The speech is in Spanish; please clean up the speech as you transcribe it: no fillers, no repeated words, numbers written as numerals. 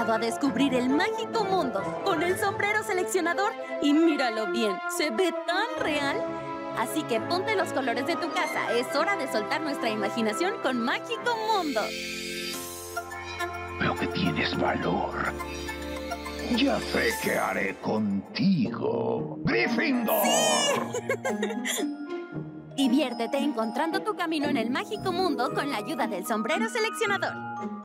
preparado a descubrir el mágico mundo con el sombrero seleccionador. Y míralo bien, se ve tan real. Así que ponte los colores de tu casa. Es hora de soltar nuestra imaginación con Mágico Mundo. Veo que tienes valor. Ya sé qué haré contigo. ¡Gryffindor! ¡Sí! Diviértete encontrando tu camino en el mágico mundo con la ayuda del sombrero seleccionador.